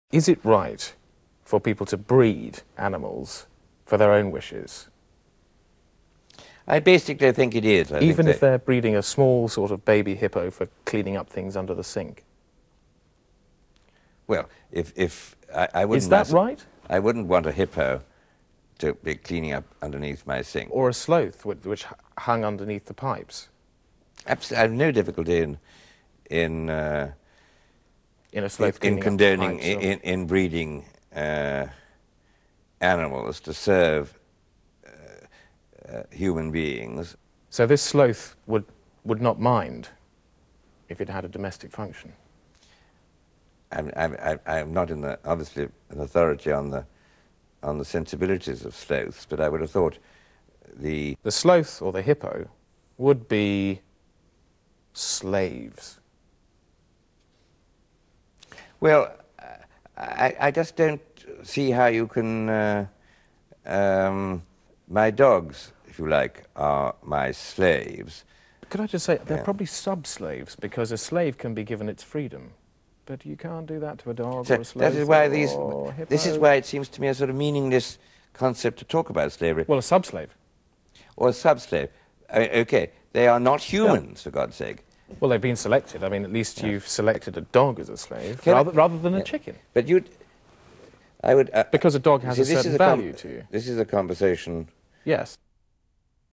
Is it right for people to breed animals for their own wishes? I basically think it is. Even if they're breeding a small sort of baby hippo for cleaning up things under the sink? Well, if I wouldn't... Is that right? I wouldn't want a hippo to be cleaning up underneath my sink. Or a sloth which hung underneath the pipes? Absolutely. I have no difficulty in a sloth in condoning, in breeding animals to serve human beings. So this sloth would not mind if it had a domestic function? I'm not obviously an authority on the sensibilities of sloths, but I would have thought the sloth or the hippo would be slaves. Well, I just don't see how you can... my dogs, if you like, are my slaves. Could I just say, they're probably sub-slaves, because a slave can be given its freedom. But you can't do that to a dog or a slave. That is why hippo. This is why it seems to me a sort of meaningless concept to talk about slavery. Well, a sub-slave. Or a sub-slave. OK, they are not humans, for God's sake. Well, they've been selected. I mean, at least you've selected a dog as a slave, rather than a chicken. But I would... because a dog has a certain value to you. This is a conversation... Yes.